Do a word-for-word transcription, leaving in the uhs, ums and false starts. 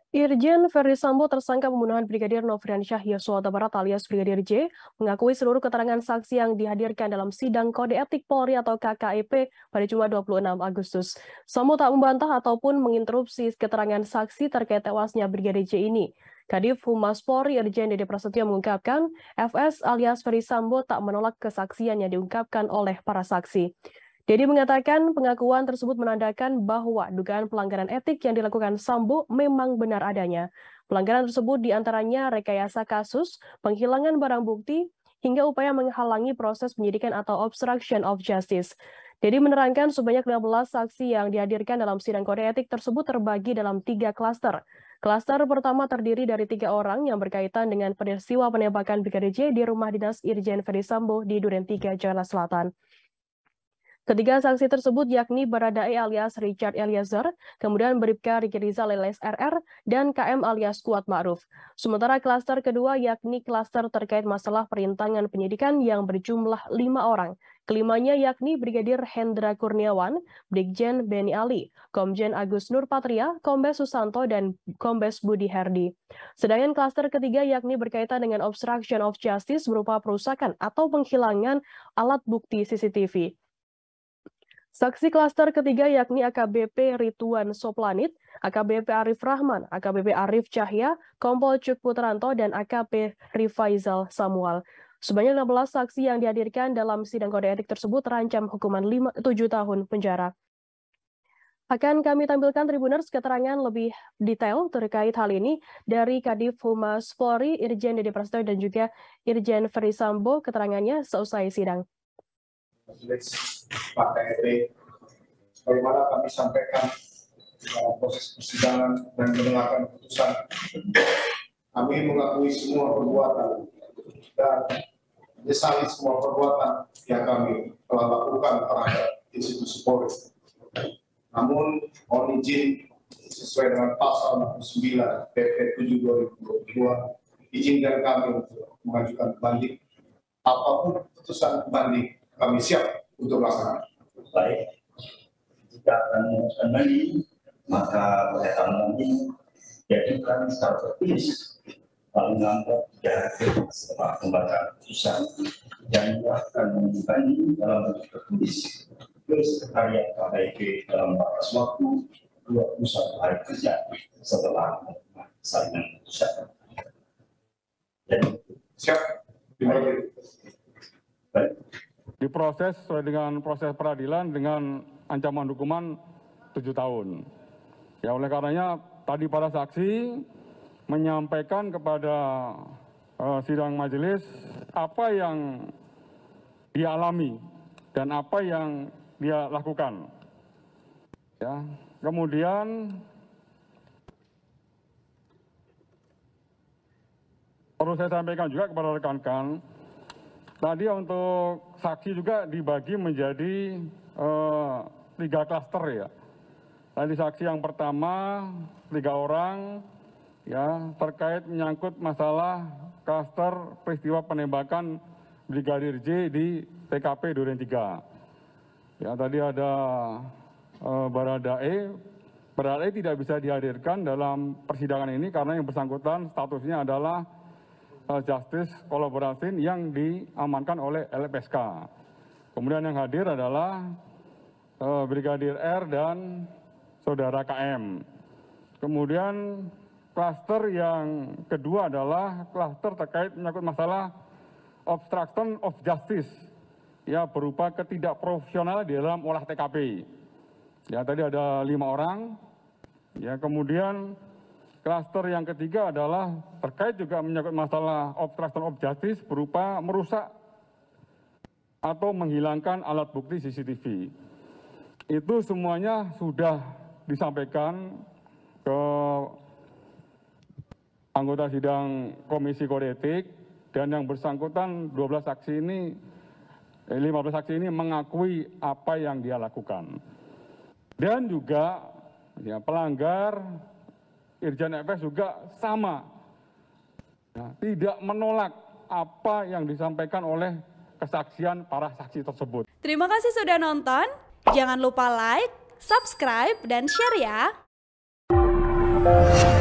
Irjen Verdi Sambo tersangka pembunuhan Brigadir Nofriansyah Yosua Huta Barat alias Brigadir J mengakui seluruh keterangan saksi yang dihadirkan dalam sidang kode etik Polri atau K K E P pada Jumat dua puluh enam Agustus. Sambo tak membantah ataupun menginterupsi keterangan saksi terkait tewasnya Brigadir J ini. Kadif Humas Polri Irjen Dede Prasetyo mengungkapkan F S alias Verdi Sambo tak menolak kesaksian yang diungkapkan oleh para saksi. Dedi mengatakan pengakuan tersebut menandakan bahwa dugaan pelanggaran etik yang dilakukan Sambo memang benar adanya. Pelanggaran tersebut diantaranya rekayasa kasus, penghilangan barang bukti, hingga upaya menghalangi proses penyidikan atau obstruction of justice. Dedi menerangkan sebanyak lima belas saksi yang dihadirkan dalam sidang kode etik tersebut terbagi dalam tiga klaster. Klaster pertama terdiri dari tiga orang yang berkaitan dengan peristiwa penembakan Brigadir J di rumah dinas Irjen Verdi Sambo di Duren tiga, Jakarta Selatan. Ketiga saksi tersebut yakni Baradae alias Richard Eliezer, kemudian Bribka Riki Rizal alias R R, dan K M alias Kuat Ma'ruf. Sementara klaster kedua yakni klaster terkait masalah perintangan penyidikan yang berjumlah lima orang. Kelimanya yakni Brigadir Hendra Kurniawan, Brigjen Beni Ali, Komjen Agus Nurpatria, Kombes Susanto, dan Kombes Budi Herdi. Sedangkan klaster ketiga yakni berkaitan dengan obstruction of justice berupa perusakan atau penghilangan alat bukti C C T V. Saksi klaster ketiga yakni A K B P Rituan Soplanit, A K B P Arif Rahman, A K B P Arif Cahya, Kompol Cuk Putranto, dan A K P Rifaizal Samuel. Sebanyak enam belas saksi yang dihadirkan dalam sidang kode etik tersebut terancam hukuman tujuh tahun penjara. Akan kami tampilkan Tribuners keterangan lebih detail terkait hal ini dari Kadif Humas Polri, Irjen Dede Prasetyo, dan juga Irjen Verdi Sambo, keterangannya seusai sidang. Pak K E P, sebagaimana kami sampaikan dalam proses persidangan dan mendengarkan putusan, kami mengakui semua perbuatan dan menyesali semua perbuatan yang kami telah lakukan terhadap institusi Polri. Namun, mohon izin sesuai dengan pasal enam puluh sembilan P P tujuh dua ribu dua puluh dua, izinkan kami untuk mengajukan banding. Apapun keputusan banding, kami siap untuk melaksanakan. Baik, jika akan mengajukan banding, maka pernyataan banding diajukan secara tertulis paling lambat tiga hari setelah pembacaan putusan dan akan membanding dalam bentuk tertulis ke sekretariat K K E P dalam batas waktu dua puluh satu hari kerja setelah salinan putusan. Jadi, siap. Terima kasih. Baik. Diproses sesuai dengan proses peradilan dengan ancaman hukuman tujuh tahun. Ya, oleh karenanya tadi para saksi menyampaikan kepada uh, sidang majelis apa yang dia alami dan apa yang dia lakukan. Ya, kemudian perlu saya sampaikan juga kepada rekan-rekan. Tadi untuk saksi juga dibagi menjadi eh, tiga klaster ya. Tadi saksi yang pertama tiga orang ya terkait menyangkut masalah klaster peristiwa penembakan Brigadir J di T K P Duren tiga. Ya tadi ada eh, Baradae. Baradae tidak bisa dihadirkan dalam persidangan ini karena yang bersangkutan statusnya adalah Justice Collaboration yang diamankan oleh L P S K. Kemudian yang hadir adalah uh, Brigadir R dan Saudara K M. Kemudian klaster yang kedua adalah klaster terkait menyangkut masalah obstruction of justice, ya berupa ketidakprofesionalan di dalam olah T K P. Ya tadi ada lima orang. Ya kemudian klaster yang ketiga adalah terkait juga menyangkut masalah obstruction of justice berupa merusak atau menghilangkan alat bukti C C T V. Itu semuanya sudah disampaikan ke anggota sidang Komisi Kode Etik dan yang bersangkutan dua belas saksi ini, eh, lima belas saksi ini mengakui apa yang dia lakukan. Dan juga ya, pelanggar Irjen F S juga sama, ya, tidak menolak apa yang disampaikan oleh kesaksian para saksi tersebut. Terima kasih sudah nonton, jangan lupa like, subscribe, dan share ya.